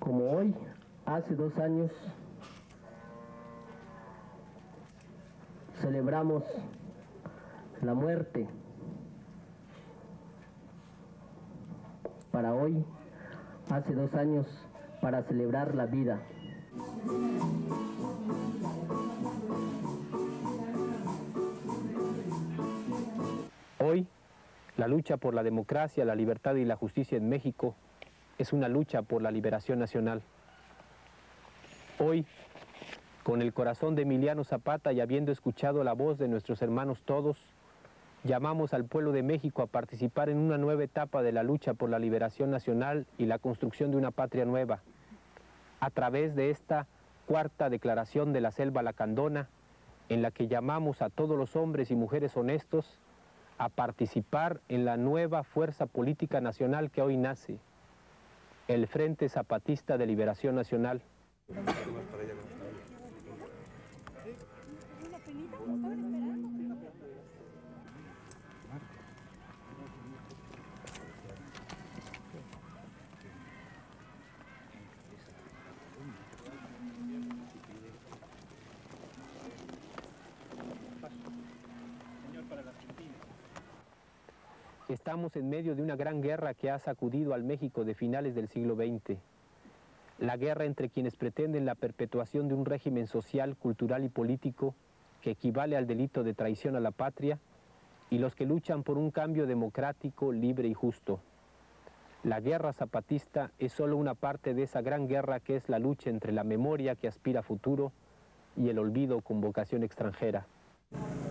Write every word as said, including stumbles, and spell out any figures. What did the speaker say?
Como hoy, hace dos años, celebramos la muerte, para hoy, hace dos años, para celebrar la vida. Hoy, la lucha por la democracia, la libertad y la justicia en México es una lucha por la liberación nacional. Hoy, con el corazón de Emiliano Zapata y habiendo escuchado la voz de nuestros hermanos todos, llamamos al pueblo de México a participar en una nueva etapa de la lucha por la liberación nacional y la construcción de una patria nueva, a través de esta cuarta declaración de la Selva Lacandona, en la que llamamos a todos los hombres y mujeres honestos a participar en la nueva fuerza política nacional que hoy nace, el Frente Zapatista de Liberación Nacional. Estamos en medio de una gran guerra que ha sacudido al México de finales del siglo veinte. La guerra entre quienes pretenden la perpetuación de un régimen social, cultural y político que equivale al delito de traición a la patria y los que luchan por un cambio democrático, libre y justo. La guerra zapatista es solo una parte de esa gran guerra que es la lucha entre la memoria que aspira a futuro y el olvido con vocación extranjera.